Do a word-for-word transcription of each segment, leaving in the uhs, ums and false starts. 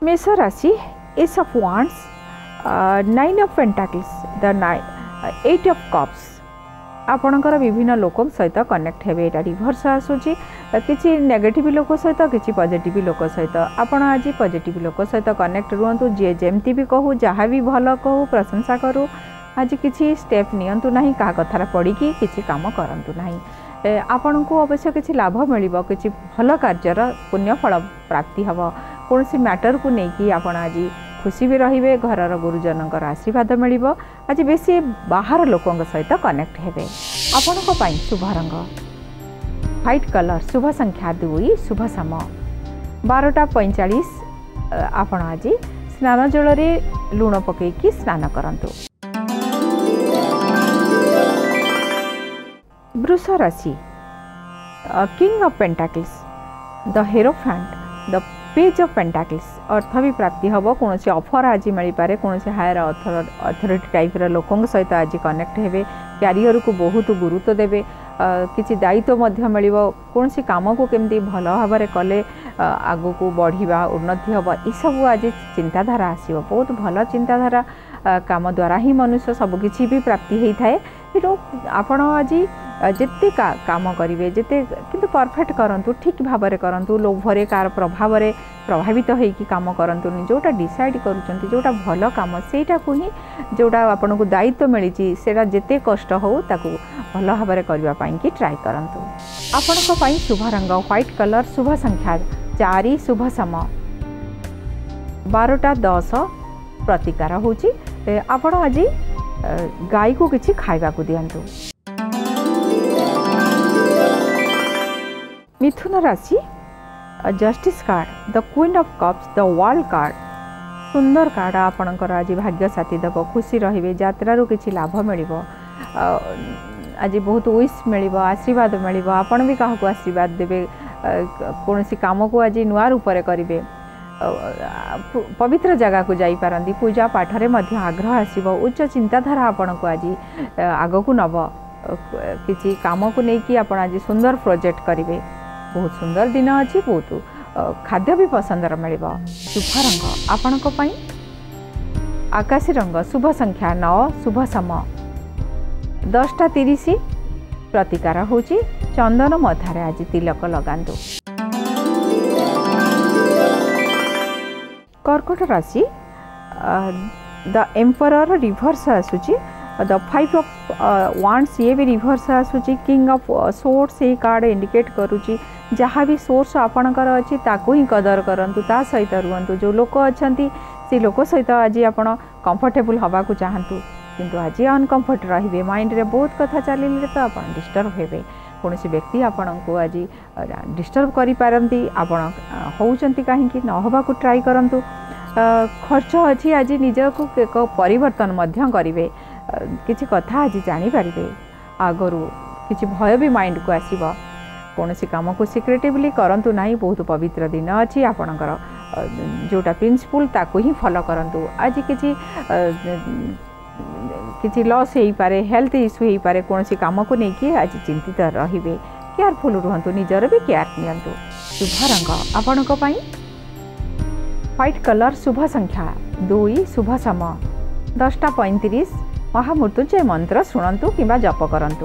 मेष राशि ace of wands, nine of pentacles, the eight of cups. आपणकर विभिन्न लोक सहित कनेक्ट हेबे। एटा रिभर्स आसूची किछि नेगेटिव लोक सहित किछि पॉजिटिव लोक सहित। आपण आज पॉजिटिव लोक सहित कनेक्ट रुहंतु। जे जेमती भी कहू जहाँ भी भल कहू प्रशंसा करू। आज किछि स्टेप नियंतु नाही, का कथार पड़ी कि किछि काम करंतु नाही। आपण को अवश्य किछि लाभ मिलिबो, किछि भल कार्यर पुण्य फल प्राप्ति हबो। कोनसी मैटर को नहीं कि आपण आज खुशी भी रहिबे। घरर गुरुजनकर आशीर्वाद मिलिबो। आज बेसी बाहर लोकंक सहित कनेक्ट हेबे। आपण को पाई शुभ रंग व्हाइट कलर, शुभ संख्या दुई, शुभ समय बारटा पैंचाश। आपण आज स्नान जल रे लुण पकईकी स्नान करंतु। वृष राशि king of pentacles, the hierophant, the page of pentacles. अर्थ भी प्राप्ति हम। कौन ऑफर आज मिल पारे। कौन हायर अथॉरिटी टाइप लोकों सहित आज कनेक्ट हेबे। क्यारियर को बहुत गुरुत्व देवे। किसी दायित्व मिल। कौन काम को केमती भल भाव कले आग को बढ़िया उन्नति हम, यू आज चिंताधारा आसो। बहुत भल चिंताधारा काम द्वारा ही मनुष्य सबकि भी प्राप्ति होता है। तेणु आपण आज जिते का काम करेंगे जिते किंतु परफेक्ट करंतु, ठीक भाव में करंतु। लोभरे कार प्रभाव में प्रभावित होइकी काम करंतुनी। जोटा डिसाइड करूछंती जोटा भल काम सेटा को ही जोटा आपन को दायित्व मिली सेटा जिते कष्ट हो ताकू भल भाव में करबा पाई कि ट्राई करंतु। आपन को पाई शुभ रंग व्हाइट कलर, शुभ संख्या चारि, शुभ समय बारटा दस। प्रतिकार होची आपण आज गाय को किछि खाइबा को दियंतु। मिथुन राशि justice card, the queen of cups, the world card. सुंदर कार्ड आपणकर आज भाग्य साथी देव। खुशी रहिबे। यात्रारू किछि लाभ मिलिबो। आज बहुत विश मिलिबो, आशीर्वाद मिलिबो। आपण भी काहको आशीर्वाद देबे। कोनोसी काम को आज नुआ रूप में करेंगे। पवित्र जगह को जाई पारंती। पूजा पाठ रे मध्य आग्रह आसीबो। उच्च चिंताधारा आपण को आज आग को नब। किछि काम को लेकिन आपण आज सुंदर प्रोजेक्ट करेंगे। बहुत सुंदर दिन अच्छी। बहुत खाद्य भी पसंदर मिलिबो। शुभ रंग आपण को पाई आकाशी रंग, शुभ संख्या नौ, शुभ समय दसटा तीस। प्रतिकार होची चंदन मथारे आज तिलक लगांतु। कर्कट राशि द एम्परर रिभर्स आसूची, द फाइव ऑफ वांड्स ये भी रिभर्स आसूची। किंग ऑफ सोर्स ये कार्ड इंडिकेट करुची जहाँ भी सोर्स आपणकर अच्छी ताकू ही कदर करंतु। ता सहित रुहंतु। जो लोक अछंती से लोक सहित आज आपण कंफर्टेबल हवा को चाहतु, किंतु आज अनकंफर्ट रहिबे। माइंड रे बहुत कथा चलिले तो आपण डिस्टर्ब हेबे। कौन व्यक्ति आपण को आज डिस्टर्ब करि पारंती। आपण होउचंती काहे कि न होबा को ट्राई करंतु। खर्च अच्छी आज निज को एक परिवर्तन मध्य करिवे। किछि कथा आज जानि पारिबे। आगरु किछि भय भी माइंड को आसीबो। कौन काम को सिक्रेटिवली करंतु नाही। बहुत पवित्र दिन अच्छी। आपणकर जोटा प्रिंसिपल ताकू ही फॉलो करंतु। आज किछि किछि लॉस हो पारे, हेल्थ इश्यू हो पारे। कौन काम को लेकिन आज चिंतित रहिबे। केयरफुल रुहंतु। निजर भी केयर नियंतु। शुभ रंग आपण को पाई व्हाइट कलर, शुभ संख्या दुई, शुभ समय दसटा पैंतीस। महामृत्युंजय मंत्र शुणंतु किंबा जप करंतु।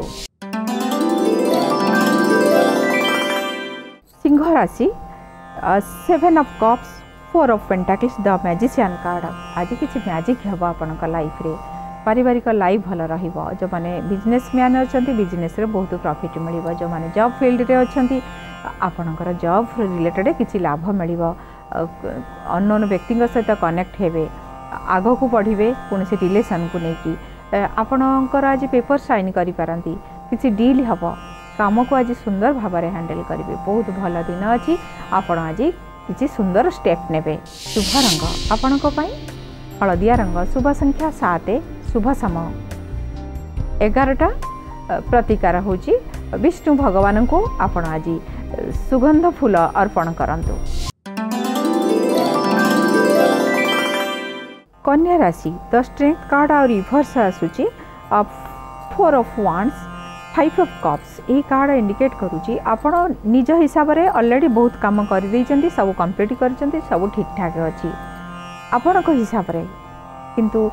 सिंह राशि seven of cups, four of pentacles, the magician card. आज किछि मैजिक हेबो आपनक लाइफ रे। पारिवारिक लाइफ भल रहिबो। जो माने बिजनेसमैन अछंती बिजनेस रे बहुत प्रॉफिट मिलिबो। जो माने जॉब फील्ड रे अछंती आपनकर जॉब रिलेटेड किछि लाभ मिलिबो। अननोन व्यक्ति सहित कनेक्ट हेबे। आग को बढ़िबे। कोनसे रिलेशन को लेकी आपनकर आज पेपर साइन करि पारंती। किछि डील हबो। काम को आज सुंदर भाव में हैंडल करेंगे। बहुत भल दिन अच्छी। आपण आज किसी सुंदर स्टेप नेबे। शुभ रंग आपण को पाई हलदिया रंग, शुभ संख्या सात, शुभ समय एगारटा। प्रतिकार होची विष्णु भगवान को आपण आज सुगंध फूल अर्पण करंतु। कन्या राशि द स्ट्रेंथ कार्ड और रिभर्स आसूची। Four of wands, five of cups ये कार्ड इंडिकेट करुँची आपण निज हिसाब से ऑलरेडी बहुत काम कर देइचंती सब कंप्लीट करचंती सब ठीक ठाक अच्छी आपण को हिसाब रे किंतु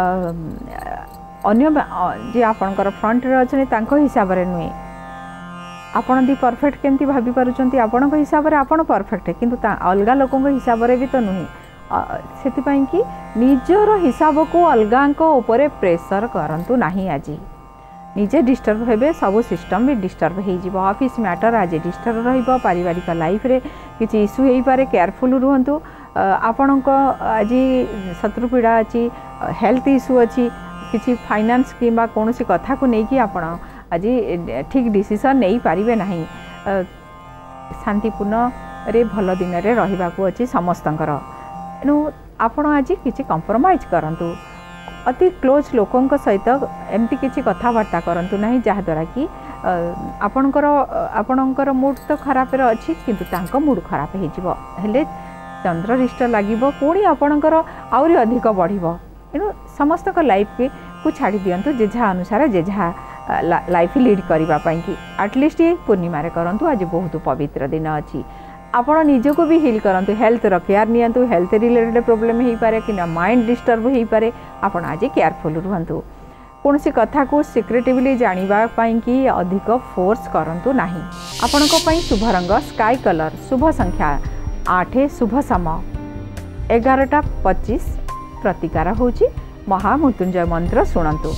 अन्य जे आपणकर फ्रंट रे अछि तांको हिसाब रे नुए आपण दी परफेक्ट केमती भाबी पारुचंती आपण को हिसाब रे आपण परफेक्ट किंतु अलगा लोकन को हिसाब रे भी तो नुहे सेति पई कि निजर हिसाब को अलगा को ऊपर प्रेशर करंतु नहीं आज निजे डिस्टर्ब हेबे सब सिस्टम भी डिस्टर्ब हो जिवो ऑफिस मैटर आज डिस्टर्ब रहिबो पारिवारिक लाइफ रे किछि इशू हेई पारे केयरफुल रुहंतु आपण को आज शत्रु पीड़ा अछि हेल्थ इशू अछि किछि फाइनेंस किबा कोनोसी कथा को नै कि आपण आज ठीक डिसीजन नहीं पारिबे नहीं शांतिपूर्ण रे भल दिन रे रहिबा को अछि समस्तंकर एनु आपण आज किछि कंप्रोमाइज करंतु अति क्लोज लोकंक सहित एमती किछि कथावार्ता करंतु नहीं जहा द्वारा कि आपणकर आपणकर मूड तो खराब रे अछि किंतु तांको मूड खराब हे जिवो हेले चंद्ररिष्ट लागिबो पुणी आपणकर आउरी अधिक बढ़िबो एनु समस्त को लाइफ के को छाड़ी दियंतु जे जहा अनुसार जे जहा लाइफ लीड करबा पई कि एटलिस्ट ये पूर्णिमा रे करंतु आज बहुत पवित्र दिन अछि आपण निजको भी हिल करंतु हेल्थ रो केयर नियंतु हेल्थ रिलेटेड प्रॉब्लम हेई पारे कि ना माइंड डिस्टर्ब हेई पारे आपण आज केयरफुल रहंतु कोनसी कथा को सिक्रेटिवली जानिबा पई कि अधिक फोर्स करंतु नाही आपण को पई शुभ रंग स्काई कलर शुभ संख्या आठ शुभ समय एगारटा पच्चीस प्रतिकार होची महामृत्युंजय मंत्र शुणंतु।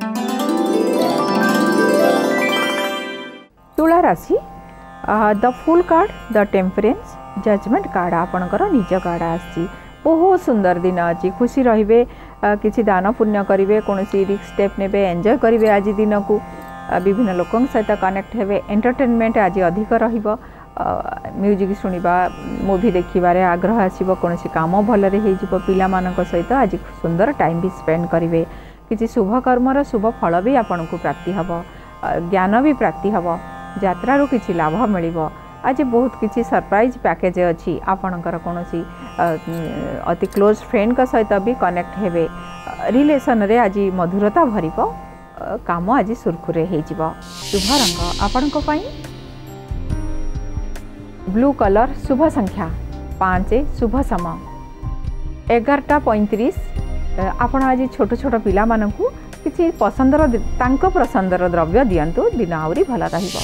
तुला राशि the fool card the temperance judgement card आपणकर निज कार्ड आसी बहुत सुंदर दिन अच्छी खुशी रहिबे किछि दान पुण्य करिवे कोनोसी रिस्क स्टेप नेबे एंजॉय करिवे आज दिन को विभिन्न लोकन सहित कनेक्ट हेबे एंटरटेनमेंट आज अधिक रहिबो म्यूजिक सुनिबा मूवी देखिबारे आग्रह आसीबो कोनोसी काम भलरे हे जिवो पिला मानक सहित आज सुंदर टाइम भी स्पेंड करिवे किछि शुभ कर्मर शुभ फल भी आपन को प्राप्ति हबो ज्ञान भी प्राप्ति हबो यात्रा रो किछि लाभ मिलिबो आज बहुत किछि सरप्राइज पैकेज अछि आपणकर कोनोसी अति क्लोज फ्रेंड का सहित भी कनेक्ट हेबे रिलेशन रे आज मधुरता भरिबो काम आज सुरखुरे हे जिवो शुभ रंग आपन को पई ब्लू कलर शुभ संख्या पाँच शुभ समय एगारटा पैंतीस आपण आज छोट छोट पिला मानकु किछि पसंदर तांको पसंदर द्रव्य दियंतु दिन आउरी भला रहिबो।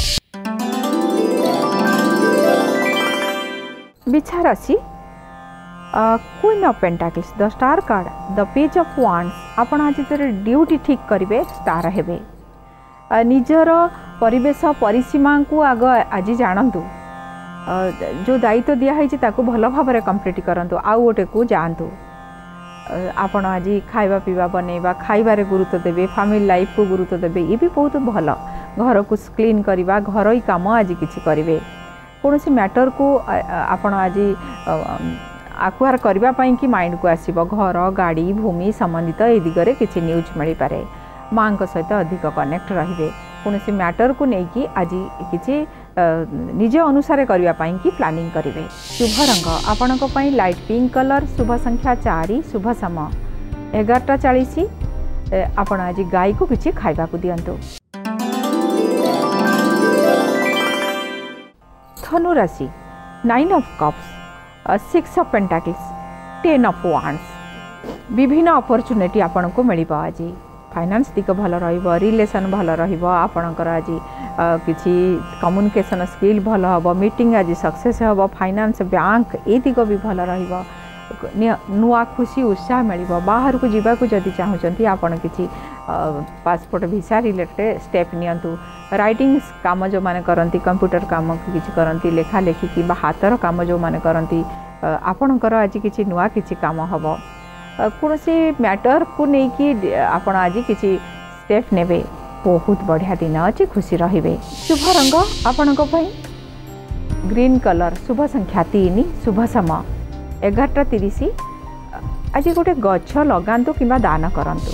बिछा राशि queen of pentacles the star card the page of wands आपण आज तेरे ड्यूटी ठीक करिवे स्टार हेबे निजर परिवेश परिसीमा को आग आज जानतु जो दायित्व दिखाई ताको भल भाव में कंप्लीट करंतु आउ गोटे को जानतु आपण आज खाइबा पीवा बनैबा खाइबारे गुरुत्व देबे फैमिली लाइफ को गुरुत्व देबे ये भी बहुत भल घर को क्लीन करवा घर ही काम आज किछि करिवे कोनोसी मैटर को आपण आज आक्वायर करबा पई कि माइंड को आसीबो घर गाड़ी भूमि संबंधित ए दिगरे किछि न्यूज मिली पारे मां को सहित अधिक कनेक्ट रहिबे कोनोसी मैटर को नेकी आज किछि निज अनुसार करबा पई कि प्लानिंग करिवे शुभ रंग आपण को पई लाइट पिंक कलर शुभ संख्या चार शुभ समय एगारटा चालीस आपण आज गाय को किछि खाइबा को दियंतु। धनु राशि nine of cups six of pentacles ten of wands विभिन्न अपॉर्चुनिटी आपण को मिलिबो आज फाइनेंस दिक भल रहिबो रिलेशन भल रहिबो आपणकर आज किछि कम्युनिकेशन स्किल भल हबो मीटिंग आज सक्सेस हबो फाइनेंस बैंक ए दिक भी भल रहिबो नुआ खुशी उत्साह मिलिबो बाहर को जीवा को जदि चाहुचंती आपण किछि पासपोर्ट वीसा रिलेटेड स्टेप नियंतु राइटिंग काम जो माने करंती कंप्यूटर काम किछि करंती लेखा लेखी कि हाथर काम जो माने करंती आपणकर आज किछि नुआ किछि काम हबो कोनोसी मैटर को नेकी आपण आज किछि स्टेप नेबे बहुत बढ़िया दिन अच्छी खुशी रहिबे शुभ रंग आपण को पई ग्रीन कलर शुभ संख्या तीन शुभ समय एगारटा तीस आज गोटे गछ लगांतु किंबा दान करंतु।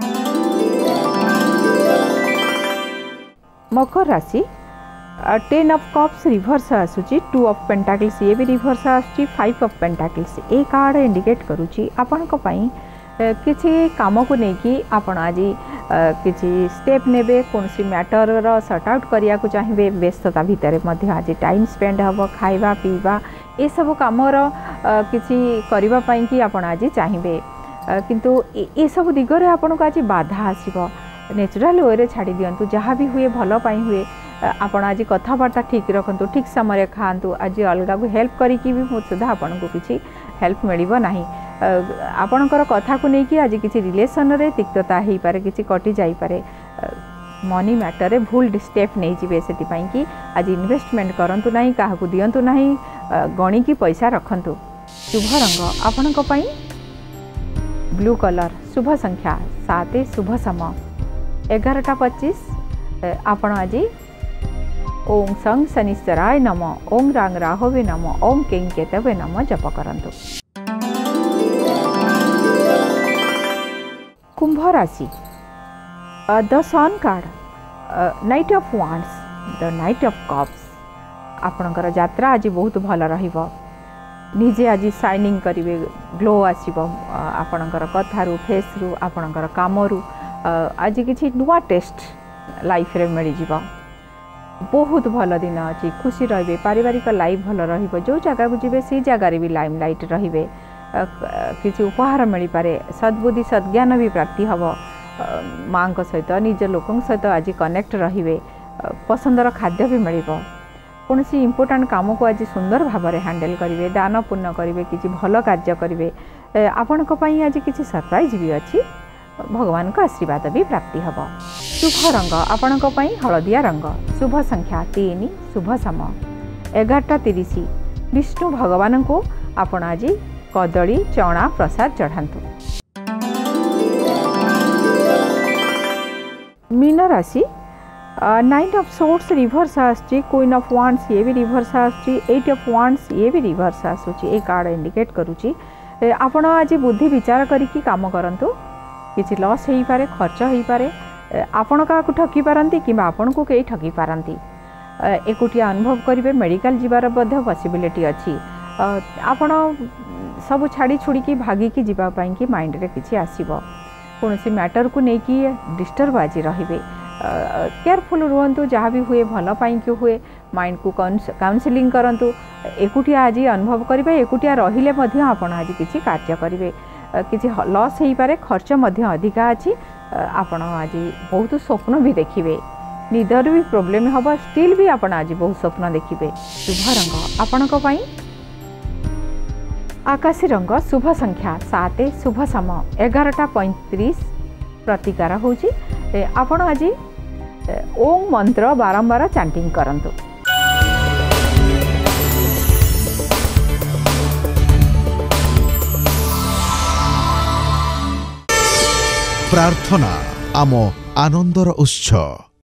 मकर राशि टेन ऑफ कप्स रिवर्स आसुची टू ऑफ पेंटाकल्स ये भी रिवर्स आसुची फाइव ऑफ पेंटाकल्स ए कार्ड इंडिकेट करूची आपण को पई किसी काम को लेकिन आपण आज किसी स्टेप नेबे कौन सी मैटर सर्ट आउट करिया को चाहिए व्यस्तता भितर आज टाइम स्पेंड हम खाइबा पीवा ये सब कमर किसी करबा पई कि आपण आज चाहिए किंतु ये सब दिगरे आपण को आज बाधा आसीबो नेचुरल वे छाड़ी दिंतु जहाँ भी हुए भल पाई हुए आपण आज कथबार्ता ठीक रखु ठीक समय खातु आज अलग को हेल्प करी भी सुधा आपन को किसी हेल्प मिल ना आपणकर कथा को लेकिन आज किसी रिलेशन रे तिक्तता हो पारे किसी कटि जाई पारे मनी मैटर रे भूल स्टेप नहीं जीवे से कि आज इन्वेस्टमेंट करंतु नहीं क्या दिंतु नहीं गणी की पैसा रखंतु। शुभ रंग आपणक पई ब्लू कलर शुभ संख्या सात शुभ समय एगारटा पच्चीस आपण आज ओं सं शनिश्चराय नम ओं रांग राहवे नम ओं कें केतवे नम जप करंतु। कुंभ राशि the sun card knight of wands the knight of cups आपणकर यात्रा आज बहुत भल रहिबो निजे आज शाइनिंग करिवे ग्लो आसीबो आपणकर कथारू फेसरू आपणकर कामरू आज किछि नुआ टेस्ट लाइफ रे मिल जिवो बहुत भल दिन अच्छी खुशी रे पारिवारिक लाइफ भल रहिबो जो जगह को जीवे सी जगह रे भी लाइम लाइट रहिबे किसी उपहार मिल पारे सद्बुद्धि सद्ज्ञान भी प्राप्ति हम माँ सहित निज लोकों सहित आज कनेक्ट रे पसंदर खाद्य भी मिल कौन सी इम्पोर्टाट काम को आज सुंदर भाव में हैंडल करेंगे दान पुण्य करेंगे किसी भल कार्य करेंगे आपण आज किसी सरप्राइज भी अच्छी भगवान का आशीर्वाद भी प्राप्ति हम। शुभ रंग आपण हलदिया रंग शुभ संख्या तीन शुभ समय एगारटा तीस विष्णु भगवान को आपण आज कदली चना प्रसाद चढ़ातु। मीन राशि नाइन ऑफ सोर्ट्स रिवर्स आसची क्वीन ऑफ वांड्स ये भी रिवर्स आसची एट ऑफ वांड्स ये भी रिवर्स आसुची ए कार्ड इंडिकेट करूची आपण आज बुद्धि विचार करिकी काम करंतु किसी लॉस हो पारे खर्च हो पारे आपण का ठकी पारती कि आपण को कई ठकी पारती एकुटिया अनुभव करेंगे मेडिकल जीवार पॉसिबिलिटी अच्छी आपण सब छाड़ी छुड़ी की भागिकी जीवाई कि माइंड रे किसी आसीबो कौन सी मैटर को लेकिन डिस्टर्ब आज रे केयरफुल रुहतु जहाँ भी हुए भल पाई कि हुए माइंड को काउंसलिंग करंतु एकुटिया आज अनुभव करेंगे एकुटिया रहिले मध्य आपण आज किसी कार्य करेंगे किसी लॉस हो पारे खर्च अधिका अच्छी आपण आज बहुत स्वप्न भी देखिए निदर भी प्रोब्लेम हम स्टिल भी आपण आज बहुत स्वप्न देखिए। शुभ रंग आपण आकाशी रंग शुभ संख्या सात शुभ समय एगारटा पैंतीस प्रतिकार होची आपण आज ओम मंत्र बारंबार चैंटिंग करंतु। प्रार्थना आम आनंदर उत्सव।